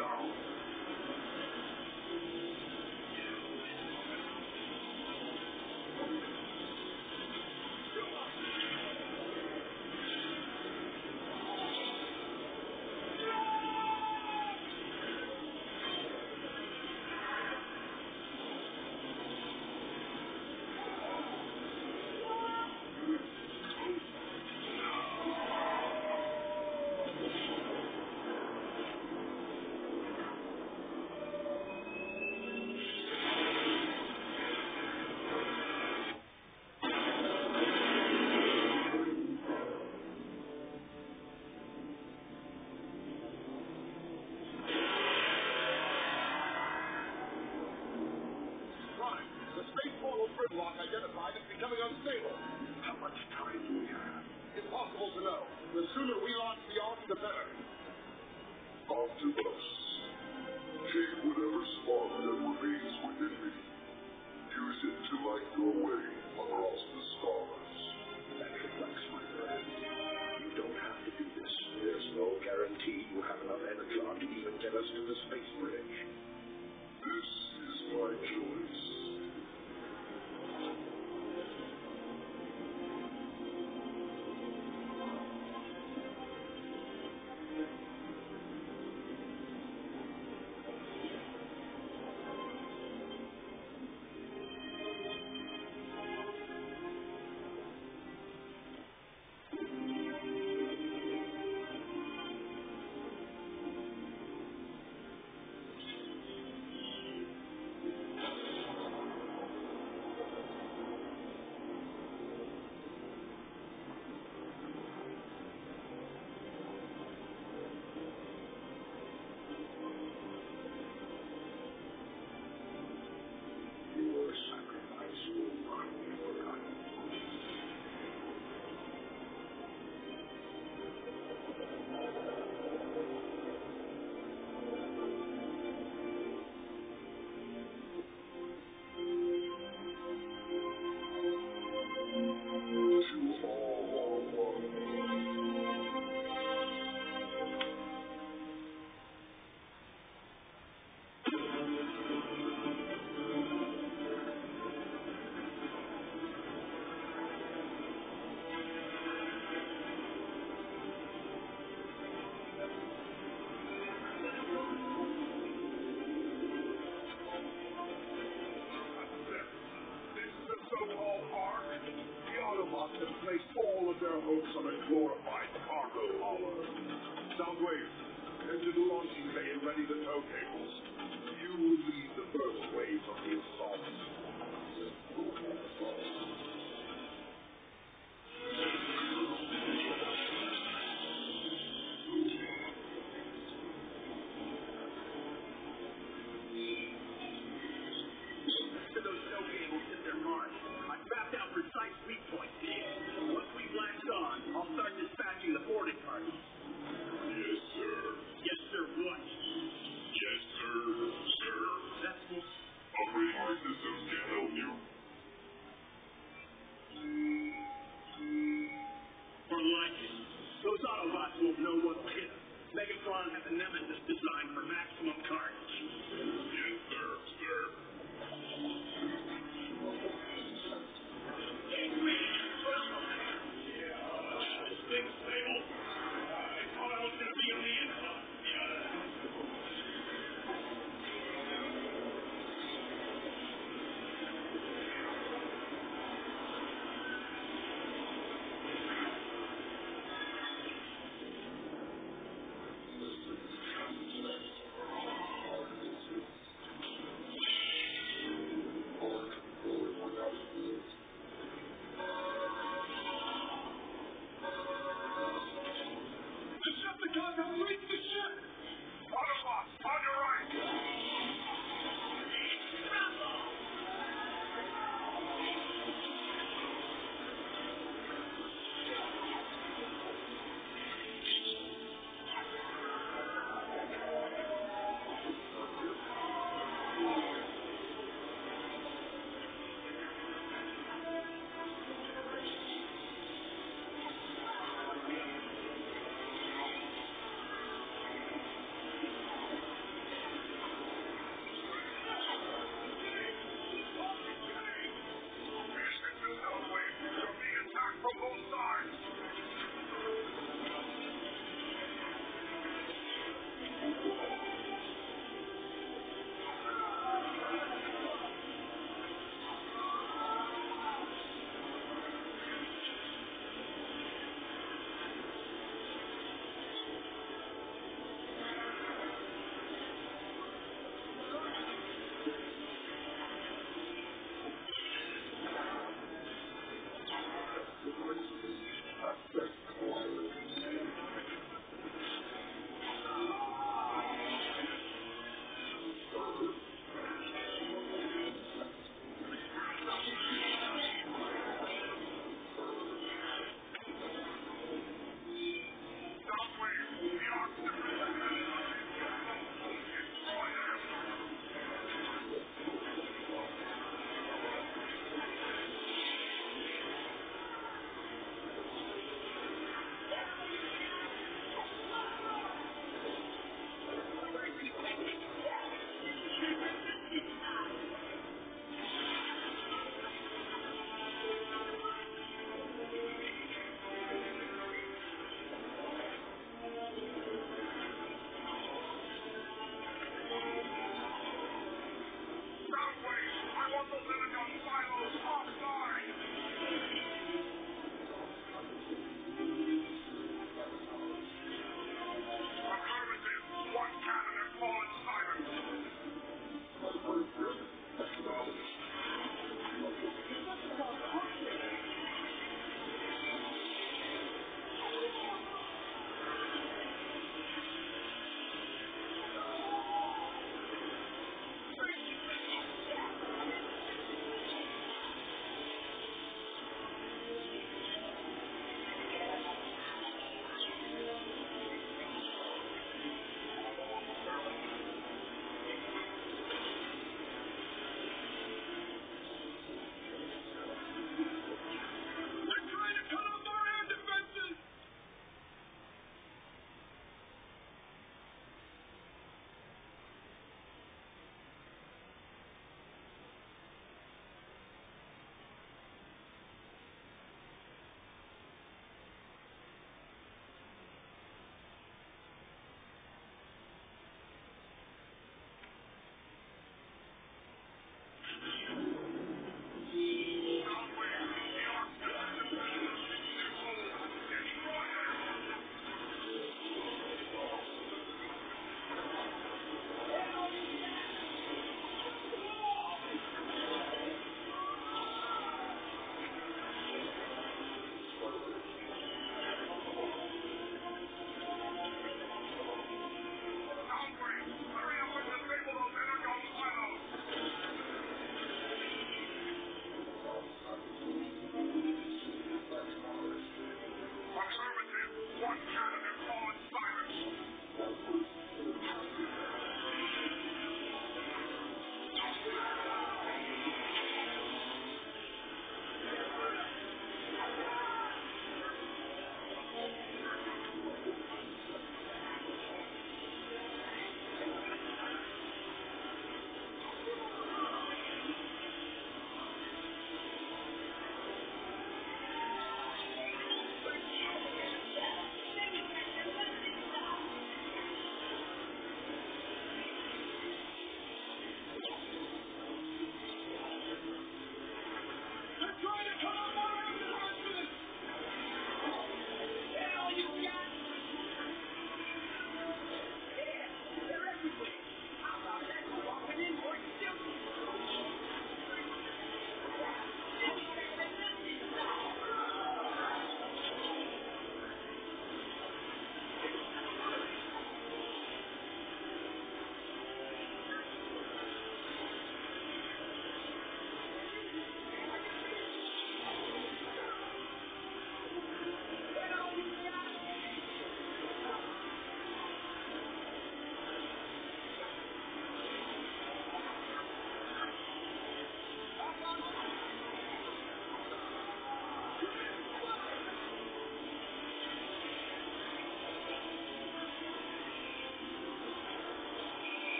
down. Gridlock identified as becoming unstable. How much time do we have? Impossible to know. The sooner we launch the Ark, the better. Optimus, take whatever spark that remains within me. Use it to light your way across the stars. That reflects my friend. You don't have to do this. There's no guarantee you have enough energon to even get us to the space bridge. This is my choice. Your sacrifice will not be forgotten. To all are one. This is the so-called Ark. The Autobots have placed all of their hopes on a glorified cargo hauler. Soundwave, enter the launching bay and ready the tow cables. You will lead the first wave of the assault. Those tow cables hit their mark. I've mapped out precise weak points here. Once we blast on, I'll start dispatching the boarding parties. Yes, sir. Yes, sir, what? Yes, sir. Sir. That's what... Operating systems can help you. Unlikely. Those Autobots won't know what'll hit them. Megatron has a Nemesis designed for maximum carnage.